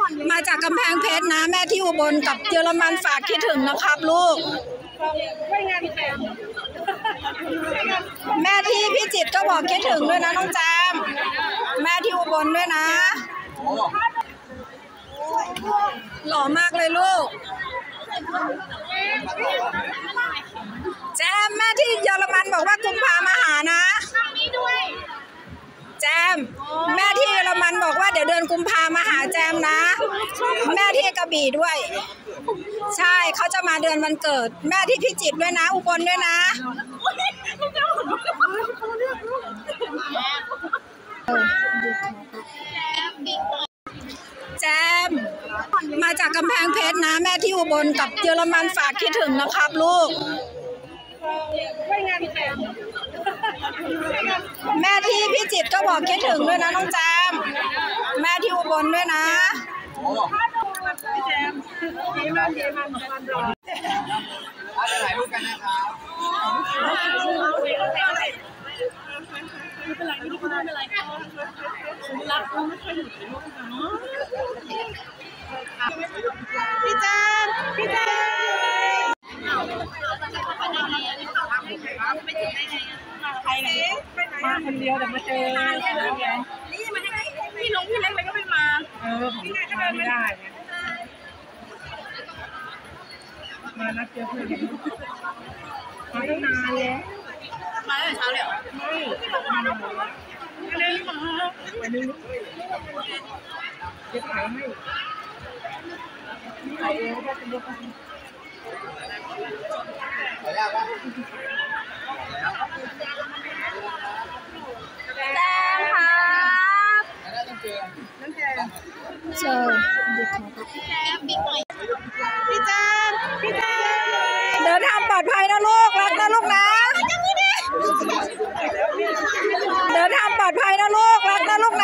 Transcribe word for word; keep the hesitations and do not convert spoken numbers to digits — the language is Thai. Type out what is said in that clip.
มาจากกำแพงเพชรนะแม่ที่อุบลกับเยอรมันฝากคิดถึงนะครับลูกแม่ที่พิจิตรก็บอกคิดถึงด้วยนะน้องแจมแม่ที่อุบลด้วยนะหล่อมากเลยลูกแจมแม่ที่เยอรมันบอกว่ากุมภามาหานะแจมแม่ที่เยอรมันบอกว่าเดี๋ยวเดือนกุมภามาหาแจมนะแม่ที่กระบี่ด้วยใช่เขาจะมาเดือนวันเกิดแม่ที่พิจิตรด้วยนะอุบลด้วยนะแจมมาจากกำแพงเพชรนะแม่ที่อุบลกับเยอรมันฝากคิดถึงนะครับลูกแม่ที่พิจิตรก็บอกคิดถึงด้วยนะน้องแจมแม่ที่อุบลด้วยนะแจมดีมากดีมากถ่ายรูปกันนะครับไม่เป็นไรไม่เป็นไรผมรักไม่เคยอยู่ในโลกนะพี่แจมพี่แจมใครเนี่ยมาคนเดียวแต่มาเจอนี่มาให้พี่น้องพี่เล็กเลยก็ไม่มาเออผมมาไม่ได้มานัดเจอเพื่อนมาตั้งนานแล้วมาตั้งแต่เช้าเลยเหรอไม่มาไม่ได้มาวันนึงจะถ่ายให้ถ่ายเองก็จะยกให้ถ่ายยากปะแจมครับนั่นแจมเจอพี่แจมพี่แจมเดินทางปลอดภัยนะลูกรักนะลูกนะเดินทางปลอดภัยนะลูกรักนะลูกนะ